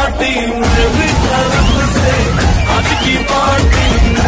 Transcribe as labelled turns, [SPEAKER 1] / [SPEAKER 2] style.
[SPEAKER 1] Party, मुझे भी तरफ से आज की पार्टी।